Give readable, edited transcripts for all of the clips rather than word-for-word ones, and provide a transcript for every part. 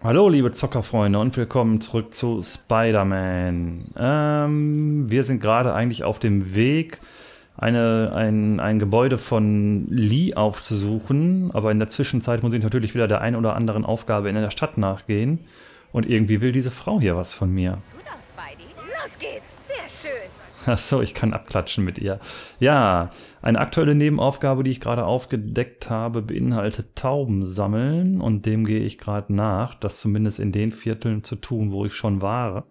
Hallo liebe Zockerfreunde und willkommen zurück zu Spider-Man. Wir sind gerade eigentlich auf dem Weg, ein Gebäude von Lee aufzusuchen, aber in der Zwischenzeit muss ich natürlich wieder der ein oder anderen Aufgabe in der Stadt nachgehen. Und irgendwie will diese Frau hier was von mir. Gut aus, Spidey. Los geht's. Sehr schön. Achso, ich kann abklatschen mit ihr. Ja, eine aktuelle Nebenaufgabe, die ich gerade aufgedeckt habe, beinhaltet Tauben sammeln und dem gehe ich gerade nach, das zumindest in den Vierteln zu tun, wo ich schon war.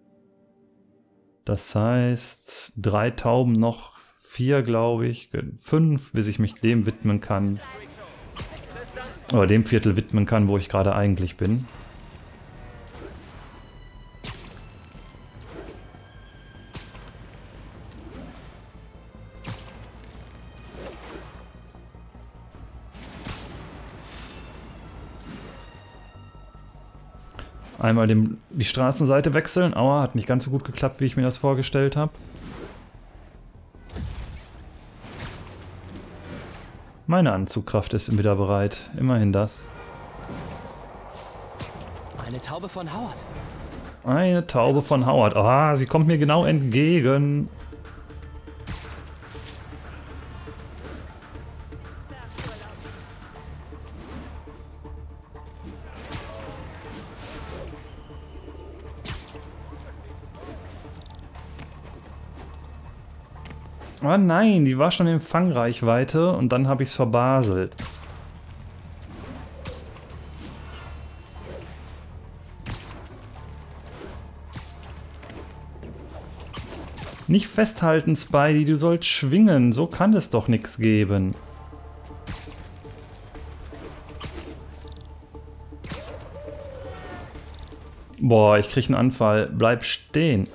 Das heißt, 3 Tauben noch, 4 glaube ich, 5, bis ich mich dem widmen kann. Oder dem Viertel widmen kann, wo ich gerade eigentlich bin. Einmal die Straßenseite wechseln. Aua, hat nicht ganz so gut geklappt, wie ich mir das vorgestellt habe. Meine Anzugkraft ist wieder bereit. Immerhin das. Eine Taube von Howard. Eine Taube von Howard. Ah, sie kommt mir genau entgegen. Oh nein, die war schon in Fangreichweite und dann habe ich es verbaselt. Nicht festhalten, Spidey, du sollst schwingen. So kann es doch nichts geben. Boah, ich krieg einen Anfall. Bleib stehen.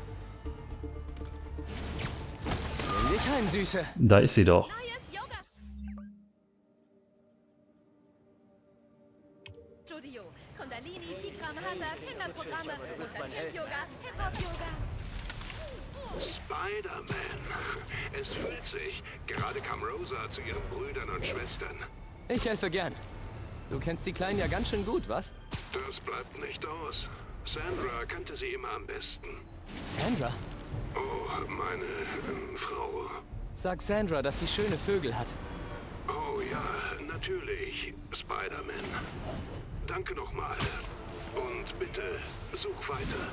Nimm dich heim, Süße. Da ist sie doch. Neues Yoga. Studio. Kundalini, Bikram, Hatha, Kinderprogramme, Yoga, Hip-Hop-Yoga. Spider-Man. Es fühlt sich. Gerade kam Rosa zu ihren Brüdern und Schwestern. Ich helfe gern. Du kennst die Kleinen ja ganz schön gut, was? Das bleibt nicht aus. Sandra kannte sie immer am besten. Sandra? Oh, meine Frau. Sag Sandra, dass sie schöne Vögel hat. Oh ja, natürlich. Spider-Man. Danke nochmal. Und bitte, such weiter.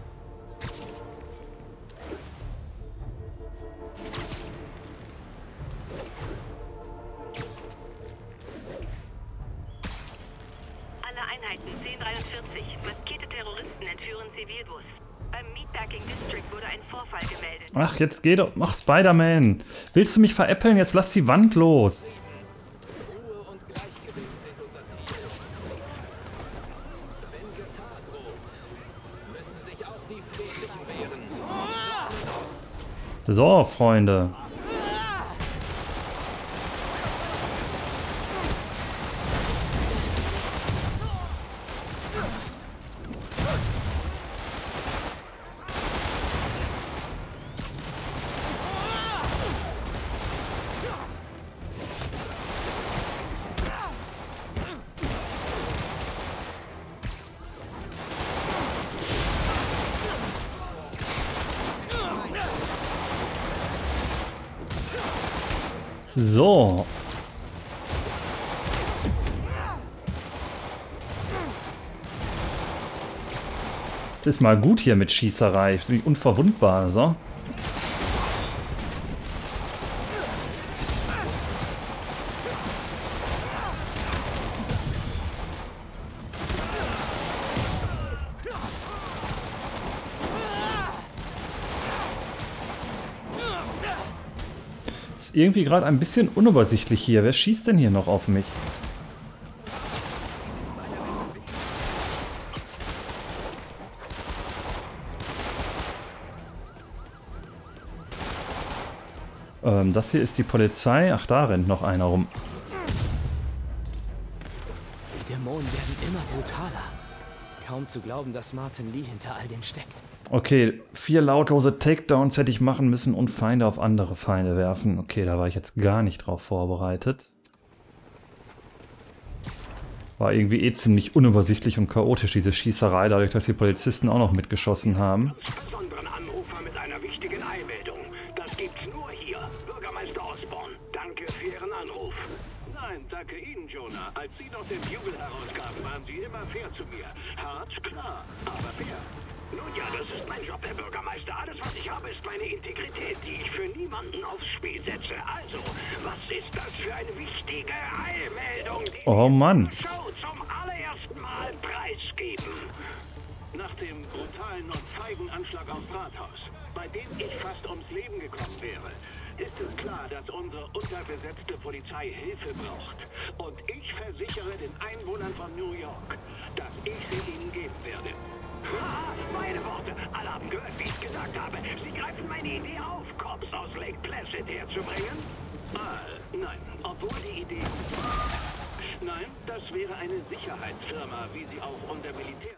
Alle Einheiten 1043. Maskierte Terroristen entführen Zivilbus. Beim Meatpacking District wurde ein Vorfall gemeldet. Ach, jetzt geh doch. Ach, Spider-Man. Willst du mich veräppeln? Jetzt lass die Wand los. Ruhe und Gleichgewicht sind unser Ziel. Wenn Gefahr droht, müssen sich auch die Friedlichen wehren. So, Freunde. So. Das ist mal gut hier mit Schießerei. Ich bin unverwundbar, so. Ist irgendwie gerade ein bisschen unübersichtlich hier. Wer schießt denn hier noch auf mich? Das hier ist die Polizei. Ach, da rennt noch einer rum. Die Dämonen werden immer brutaler. Kaum zu glauben, dass Martin Lee hinter all dem steckt. Okay, 4 lautlose Takedowns hätte ich machen müssen und Feinde auf andere Feinde werfen. Okay, da war ich jetzt gar nicht drauf vorbereitet. War irgendwie ziemlich unübersichtlich und chaotisch, diese Schießerei, dadurch, dass die Polizisten auch noch mitgeschossen haben. Besonderen Anrufer mit einer wichtigen Eilmeldung. Das gibt's nur hier. Bürgermeister Osborn, danke für Ihren Anruf. Nein, danke Ihnen, Jonah. Als Sie noch den Bugle herausgaben, waren Sie immer fair zu mir. Hart, klar, aber fair. Nun ja, das ist mein Job, Herr Bürgermeister. Alles, was ich habe, ist meine Integrität, die ich für niemanden aufs Spiel setze. Also, was ist das für eine wichtige Eilmeldung, die Oh Mann. die Show zum allerersten Mal preisgeben? Nach dem brutalen und feigen Anschlag aufs Rathaus, bei dem ich fast ums Leben gekommen wäre, ist es klar, dass unsere unterbesetzte Polizei Hilfe braucht. Und ich versichere den Einwohnern von New York, dass ich sie ihnen geben werde. Haha, meine Worte. Alle haben gehört, wie ich gesagt habe. Sie greifen meine Idee auf, Cops aus Lake Placid herzubringen? Nein. Obwohl die Idee... Nein, das wäre eine Sicherheitsfirma, wie sie auch unter Militär...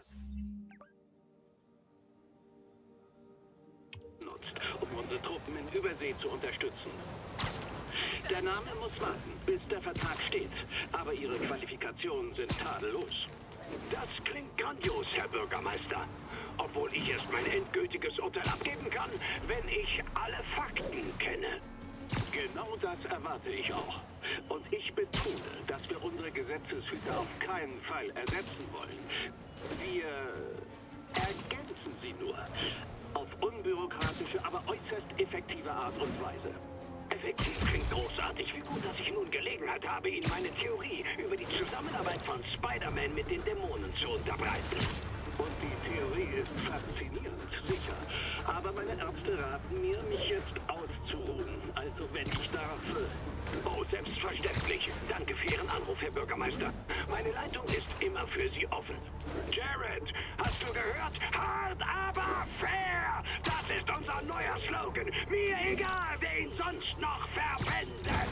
nutzt, um unsere Truppen in Übersee zu unterstützen. Der Name muss warten, bis der Vertrag steht. Aber ihre Qualifikationen sind tadellos. Das klingt grandios, Herr Bürgermeister. Obwohl ich erst mein endgültiges Urteil abgeben kann, wenn ich alle Fakten kenne. Genau das erwarte ich auch. Und ich betone, dass wir unsere Gesetzeshüter auf keinen Fall ersetzen wollen. Wir ergänzen sie nur. Auf unbürokratische, aber äußerst effektive Art und Weise. Effektiv klingt großartig. Wie gut, dass ich nun Gelegenheit habe, Ihnen meine Theorie über die Zusammenarbeit von Spider-Man mit den Dämonen zu unterbreiten. Und die Theorie ist faszinierend, sicher. Aber meine Ärzte raten mir, mich jetzt auszuruhen. Also wenn ich darf... Oh, selbstverständlich. Danke für Ihren Anruf, Herr Bürgermeister. Meine Leitung ist immer für Sie offen. Jared, hast du gehört? Hart, aber fair. Das ist unser neuer Slogan. Mir egal, wer ihn sonst noch verwendet.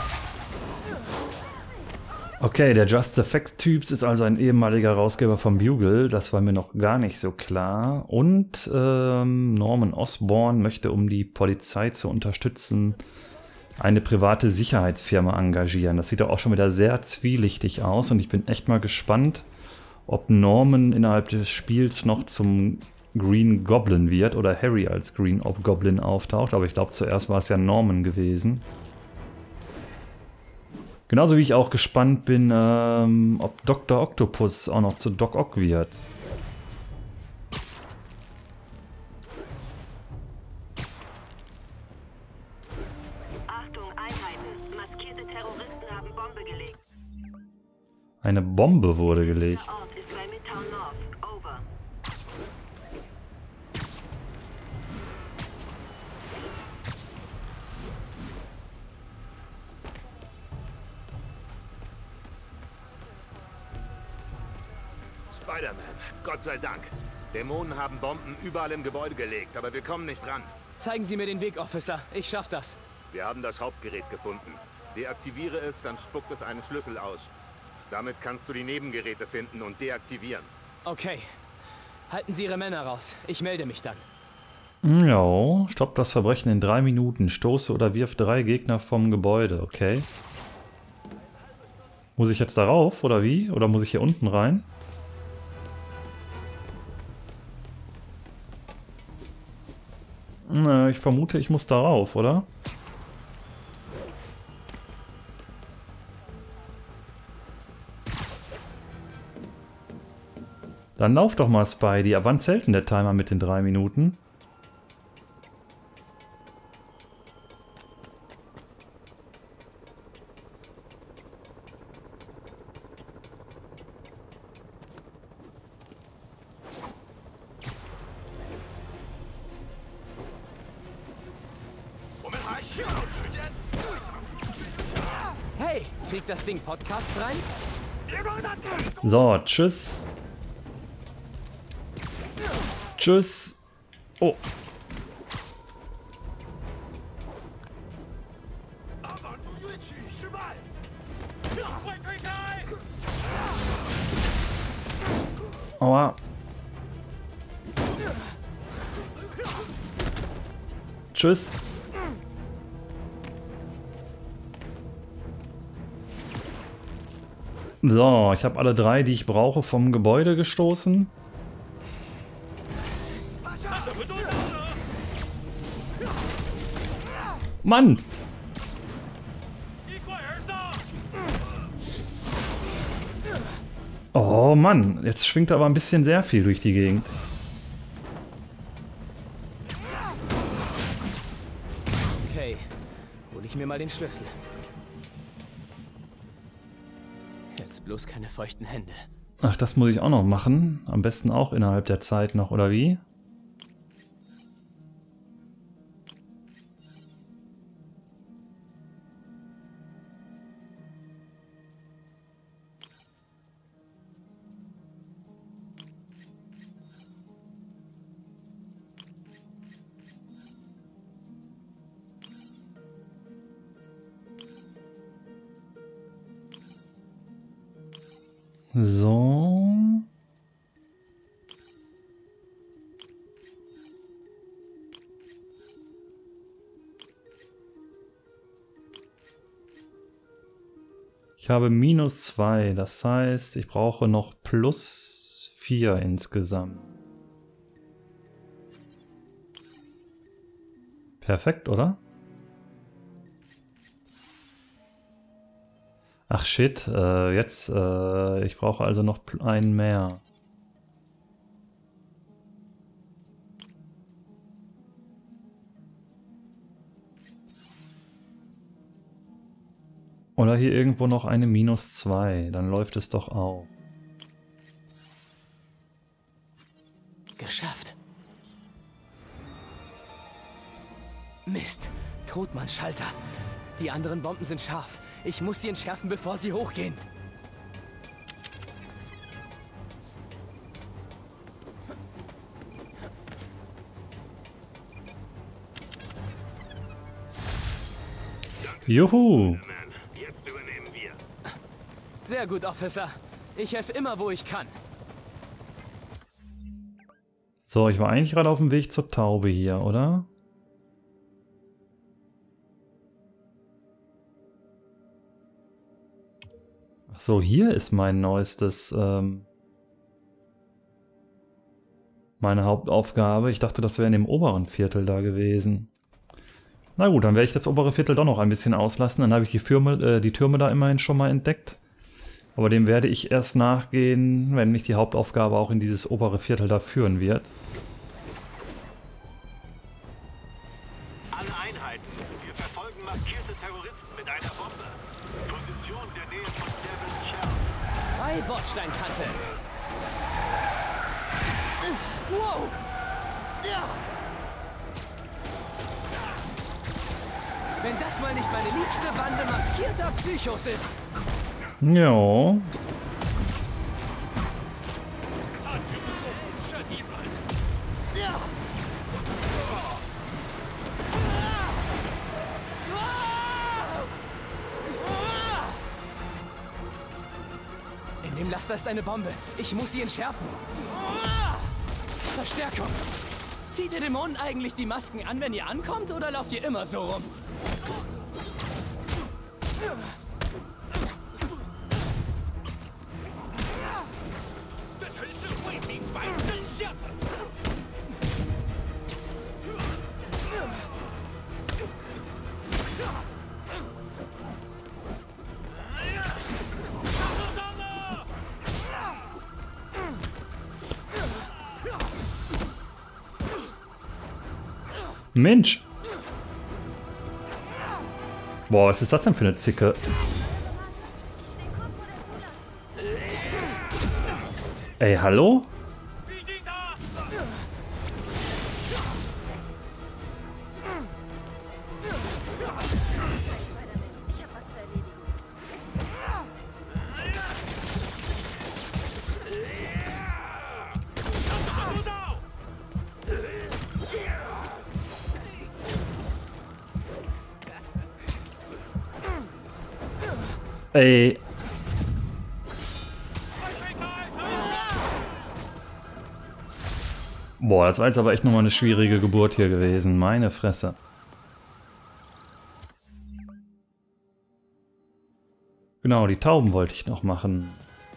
Okay, der Just Effects-Typ ist also ein ehemaliger Herausgeber vom Bugle. Das war mir noch gar nicht so klar. Und Norman Osborn möchte, um die Polizei zu unterstützen, eine private Sicherheitsfirma engagieren. Das sieht doch auch schon wieder sehr zwielichtig aus. Und ich bin echt mal gespannt, ob Norman innerhalb des Spiels noch zum Green Goblin wird oder Harry als Green Goblin auftaucht. Aber ich glaube, zuerst war es ja Norman gewesen. Genauso wie ich auch gespannt bin, ob Dr. Octopus auch noch zu Doc Ock wird. Achtung, Einheiten. Maskierte Terroristen haben Bombe gelegt. Eine Bombe wurde gelegt. Der Ort ist bei Midtown North. Over. Spider-Man, Gott sei Dank. Dämonen haben Bomben überall im Gebäude gelegt, aber wir kommen nicht ran. Zeigen Sie mir den Weg, Officer. Ich schaff das. Wir haben das Hauptgerät gefunden. Deaktiviere es, dann spuckt es einen Schlüssel aus. Damit kannst du die Nebengeräte finden und deaktivieren. Okay. Halten Sie Ihre Männer raus. Ich melde mich dann. Ja, stopp das Verbrechen in 3 Minuten. Stoße oder wirf 3 Gegner vom Gebäude. Okay. Muss ich jetzt darauf oder wie? Oder muss ich hier unten rein? Ich vermute, ich muss darauf, oder? Dann lauf doch mal, Spidey. Ab wann zählt denn der Timer mit den 3 Minuten? Hey, kriegt das Ding Podcasts rein? So, tschüss. Tschüss. Oh. Aua. Tschüss. So, ich habe alle 3, die ich brauche, vom Gebäude gestoßen. Mann! Oh Mann, jetzt schwingt aber ein bisschen sehr viel durch die Gegend. Okay, hol ich mir mal den Schlüssel. Jetzt bloß keine feuchten Hände. Ach, das muss ich auch noch machen. Am besten auch innerhalb der Zeit noch, oder wie? So. Ich habe -2, das heißt, ich brauche noch +4 insgesamt. Perfekt, oder? Ach shit, jetzt, ich brauche also noch einen mehr. Oder hier irgendwo noch eine -2, dann läuft es doch auch. Geschafft. Mist, Todmann-Schalter. Die anderen Bomben sind scharf. Ich muss sie entschärfen, bevor sie hochgehen. Juhu! Jetzt übernehmen wir. Sehr gut, Officer. Ich helfe immer, wo ich kann. So, ich war eigentlich gerade auf dem Weg zur Taube hier, oder? Ach so, hier ist mein neuestes, meine Hauptaufgabe. Ich dachte, das wäre in dem oberen Viertel da gewesen. Na gut, dann werde ich das obere Viertel doch noch ein bisschen auslassen. Dann habe ich die Türme da immerhin schon mal entdeckt. Aber dem werde ich erst nachgehen, wenn mich die Hauptaufgabe auch in dieses obere Viertel da führen wird. Alle Einheiten. Wir verfolgen markierte Terroristen mit einer Bombe. Position der Nähe von Devil Shell. Bei Bordsteinkante. Wow! Ja. Wenn das mal nicht meine liebste Bande maskierter Psychos ist. Ja. In dem Laster ist eine Bombe. Ich muss sie entschärfen. Verstärkung. Zieht ihr Dämonen eigentlich die Masken an, wenn ihr ankommt, oder lauft ihr immer so rum? Mensch! Boah, was ist das denn für eine Zicke? Ey, hallo? Ey. Boah, das war jetzt aber echt nochmal eine schwierige Geburt hier gewesen. Meine Fresse. Genau, die Tauben wollte ich noch machen.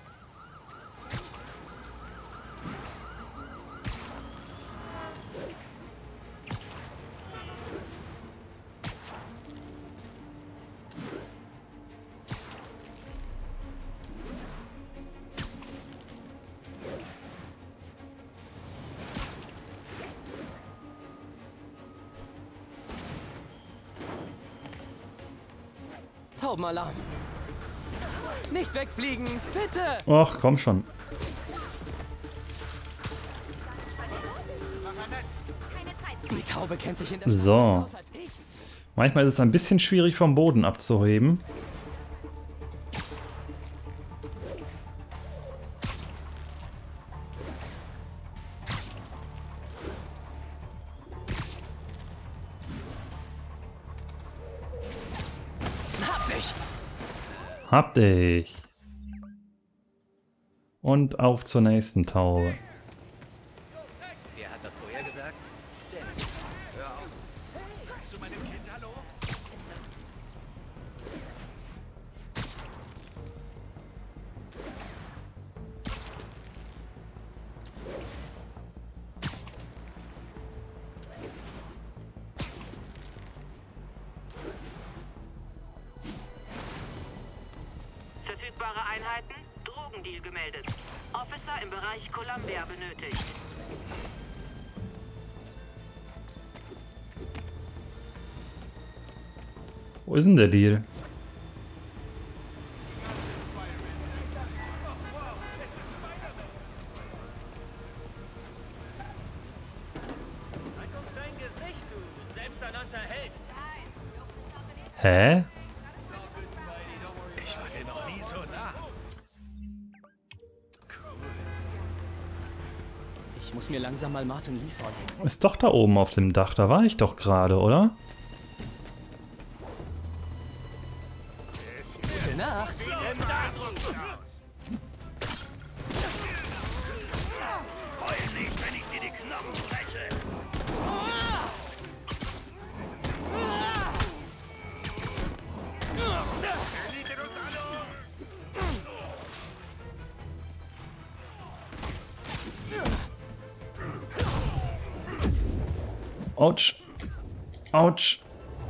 Taubenalarm. Nicht wegfliegen, bitte! Ach, komm schon. Die Taube kennt sich in der So. aus als ich. Manchmal ist es ein bisschen schwierig vom Boden abzuheben. Hab dich! Hab dich. Und auf zur nächsten Taube. Wer hat das vorher gesagt? Dennis. Hör auf. Sagst du meinem Kind Hallo? Verfügbare Einheiten, Drogendeal gemeldet. Officer im Bereich Columbia benötigt. Wo ist denn der Deal? Hä? Ich war dir noch nie so nah. Ich muss mir langsam mal Martin Lee vornehmen. Ist doch da oben auf dem Dach. Da war ich doch gerade, oder? Gute Nacht. Heul nicht, wenn ich dir die Knochen breche. Autsch. Autsch.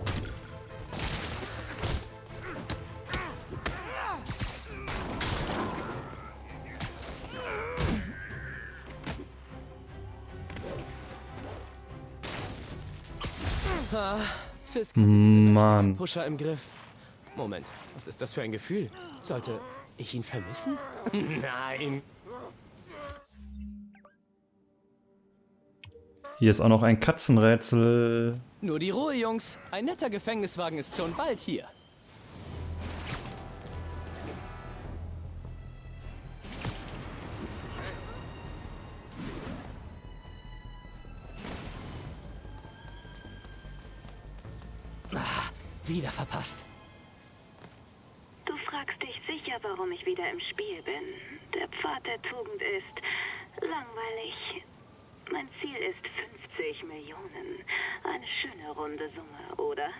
Fisk hatte diese Mann. Pusher im Griff. Moment, was ist das für ein Gefühl? Sollte ich ihn vermissen? Nein. Hier ist auch noch ein Katzenrätsel. Nur die Ruhe, Jungs. Ein netter Gefängniswagen ist schon bald hier. Wieder verpasst. Du fragst dich sicher, warum ich wieder im Spiel bin. Der Pfad der Tugend ist langweilig. Mein Ziel ist 50 Millionen. Eine schöne runde Summe, oder?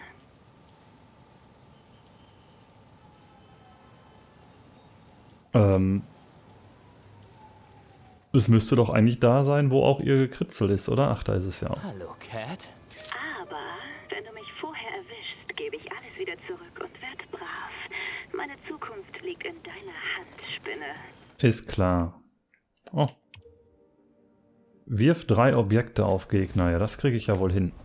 Es müsste doch eigentlich da sein, wo auch ihr Gekritzel ist, oder? Ach, da ist es ja auch. Hallo, Cat. Aber wenn du mich vorher erwischst, gebe ich alles wieder zurück und werd brav. Meine Zukunft liegt in deiner Hand, Spinne. Ist klar. Oh. Wirf 3 Objekte auf Gegner. Ja, das kriege ich ja wohl hin.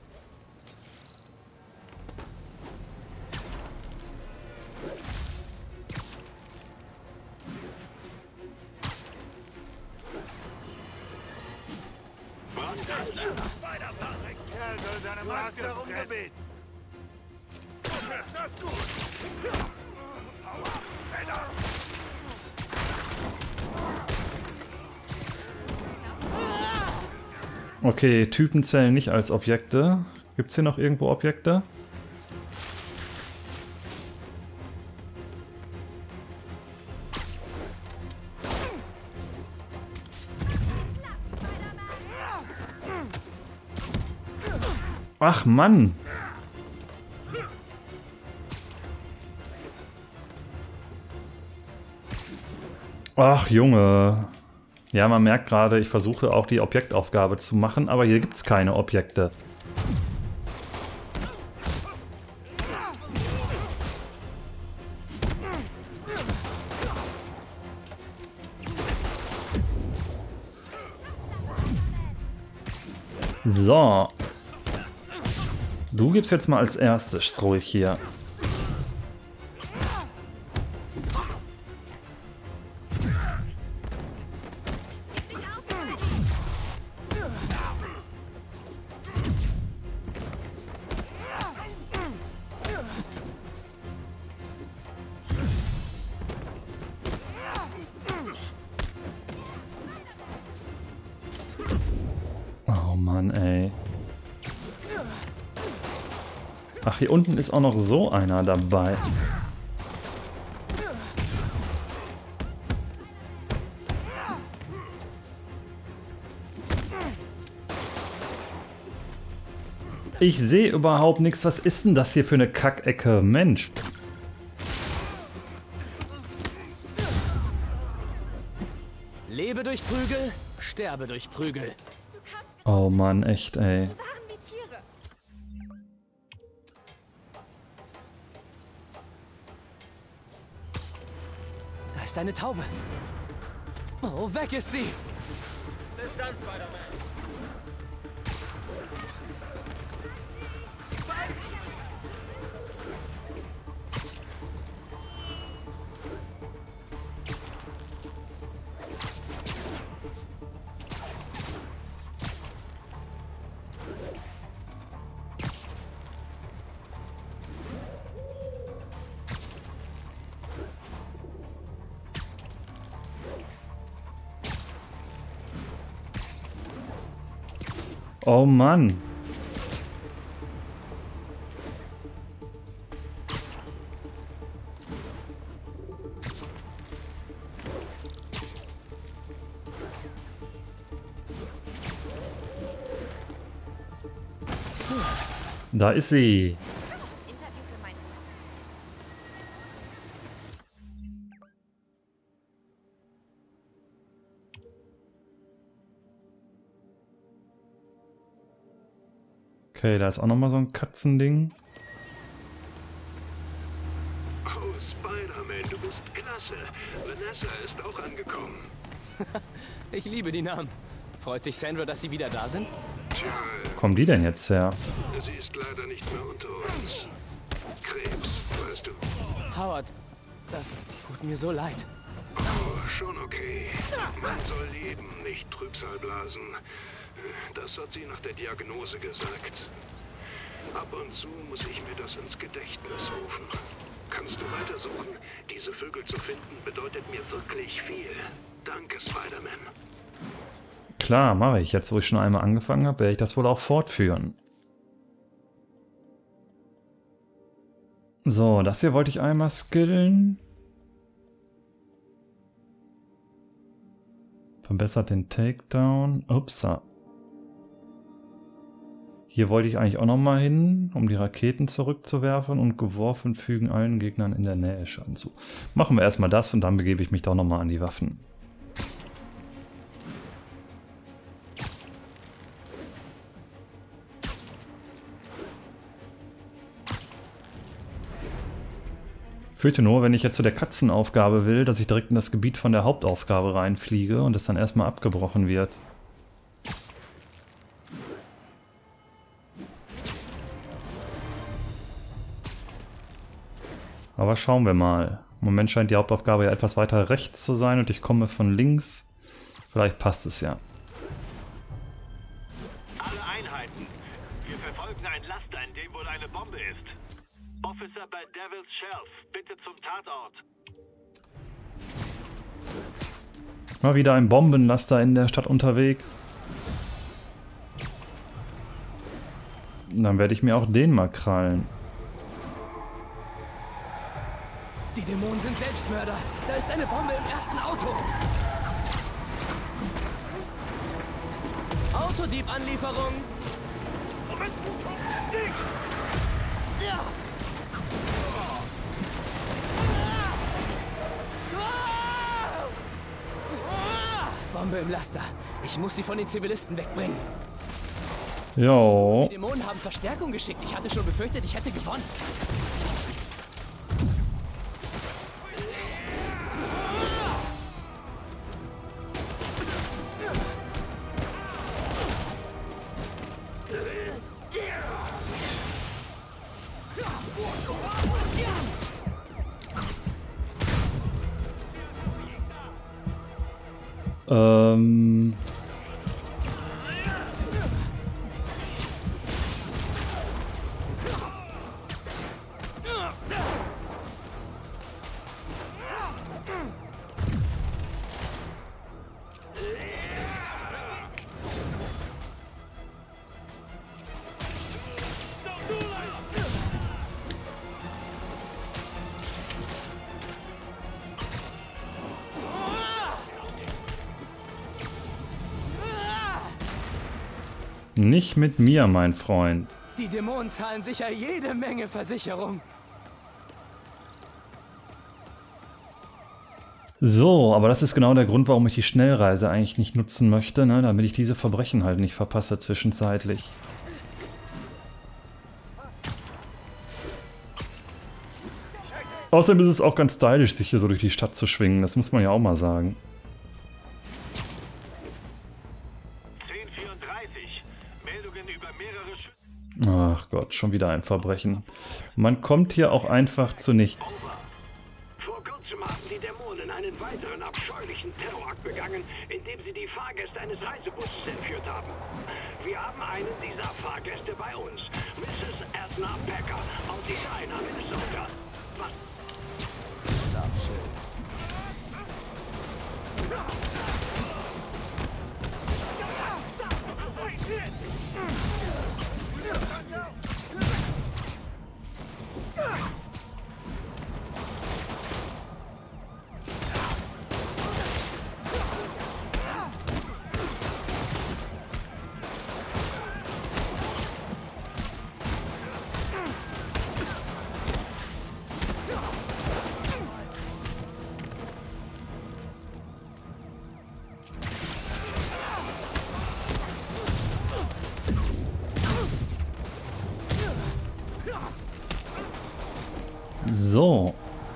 Kerl soll seine Maske darum gebeten. Du fährst das gut. Aua, Männer. Okay, Typen zählen nicht als Objekte. Gibt es hier noch irgendwo Objekte? Ach Mann! Ach, Junge. Ja, man merkt gerade, ich versuche auch die Objektaufgabe zu machen, aber hier gibt es keine Objekte. So. Du gibst jetzt mal als erstes ruhig hier. Oh Mann, ey. Ach, hier unten ist auch noch so einer dabei. Ich sehe überhaupt nichts. Was ist denn das hier für eine Kackecke? Mensch. Lebe durch Prügel, sterbe durch Prügel. Oh Mann, echt, ey. Waren wie Tiere. Da ist eine Taube. Oh, weg ist sie. Bis dann, Spider-Man. Oh Mann. Da ist sie. Das Interview für meinen Okay, da ist auch nochmal so ein Katzending. Oh, Spider-Man, du bist klasse. Vanessa ist auch angekommen. Ich liebe die Namen. Freut sich Sandra, dass Sie wieder da sind? Wo kommen die denn jetzt her? Sie ist leider nicht mehr unter uns. Krebs, weißt du. Howard, das tut mir so leid. Oh, schon okay. Man soll leben, nicht Trübsal blasen. Das hat sie nach der Diagnose gesagt. Ab und zu muss ich mir das ins Gedächtnis rufen. Kannst du weitersuchen? Diese Vögel zu finden bedeutet mir wirklich viel. Danke, Spider-Man. Klar, mache ich. Jetzt, wo ich schon einmal angefangen habe, werde ich das wohl auch fortführen. So, das hier wollte ich einmal skillen. Verbessert den Takedown. Upsa. Hier wollte ich eigentlich auch nochmal hin, um die Raketen zurückzuwerfen, und geworfen fügen allen Gegnern in der Nähe Schaden zu. Machen wir erstmal das und dann begebe ich mich doch nochmal an die Waffen. Fürchte nur, wenn ich jetzt zu der Katzenaufgabe will, dass ich direkt in das Gebiet von der Hauptaufgabe reinfliege und es dann erstmal abgebrochen wird. Aber schauen wir mal. Im Moment scheint die Hauptaufgabe ja etwas weiter rechts zu sein und ich komme von links. Vielleicht passt es ja. Alle Einheiten. Wir verfolgen ein Laster, in dem wohl eine Bombe ist. Officer bei Devil's Shelf, bitte zum Tatort. Mal wieder ein Bombenlaster in der Stadt unterwegs. Und dann werde ich mir auch den mal krallen. Die Dämonen sind Selbstmörder. Da ist eine Bombe im ersten Auto. Autodieb-Anlieferung. Moment! Sieg! Ja. Bombe im Laster. Ich muss sie von den Zivilisten wegbringen. Jo. Die Dämonen haben Verstärkung geschickt. Ich hatte schon befürchtet, ich hätte gewonnen. Nicht mit mir, mein Freund. Die Dämonen zahlen sicher jede Menge Versicherung. So, aber das ist genau der Grund, warum ich die Schnellreise eigentlich nicht nutzen möchte, ne? Damit ich diese Verbrechen halt nicht verpasse zwischenzeitlich. Außerdem ist es auch ganz stylisch, sich hier so durch die Stadt zu schwingen. Das muss man ja auch mal sagen. 1034. Meldungen über mehrere Schüsse. Ach Gott, schon wieder ein Verbrechen. Man kommt hier auch einfach zu nichts. Vor kurzem haben die Dämonen einen weiteren abscheulichen Terrorakt begangen, indem sie die Fahrgäste eines Reisebusses entführt haben. Wir haben einen dieser Fahrgäste bei uns. Mrs. Edna Packer aus Edina, Minnesota. Was? So.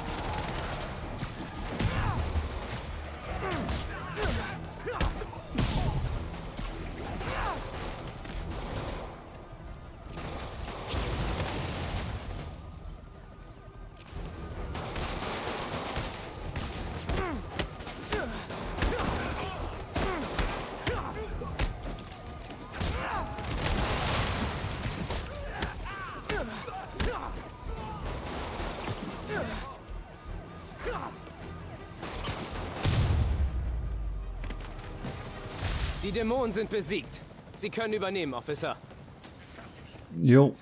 Die Dämonen sind besiegt. Sie können übernehmen, Officer. Jo.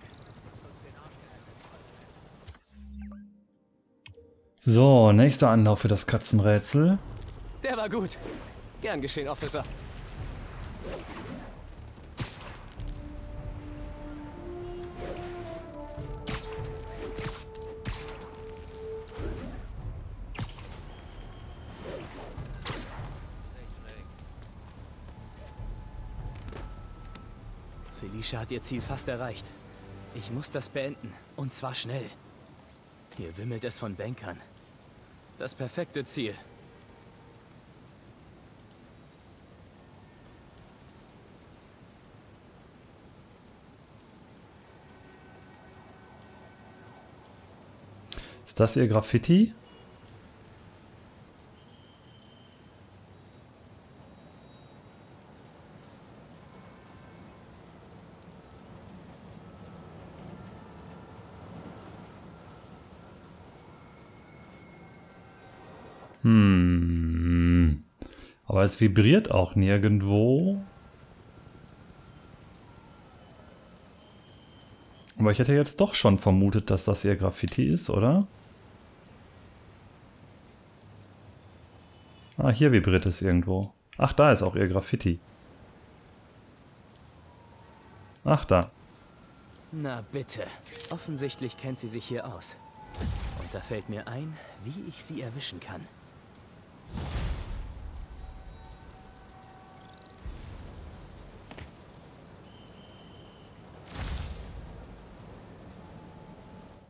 So, nächster Anlauf für das Katzenrätsel. Der war gut. Gern geschehen, Officer. Felicia hat ihr Ziel fast erreicht. Ich muss das beenden. Und zwar schnell. Hier wimmelt es von Bankern. Das perfekte Ziel. Ist das ihr Graffiti? Aber es vibriert auch nirgendwo. Aber ich hätte jetzt doch schon vermutet, dass das ihr Graffiti ist, oder? Ah, hier vibriert es irgendwo. Ach, da ist auch ihr Graffiti. Ach, da. Na bitte. Offensichtlich kennt sie sich hier aus. Und da fällt mir ein, wie ich sie erwischen kann.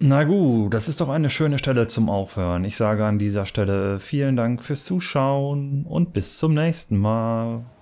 Na gut, das ist doch eine schöne Stelle zum Aufhören. Ich sage an dieser Stelle vielen Dank fürs Zuschauen und bis zum nächsten Mal.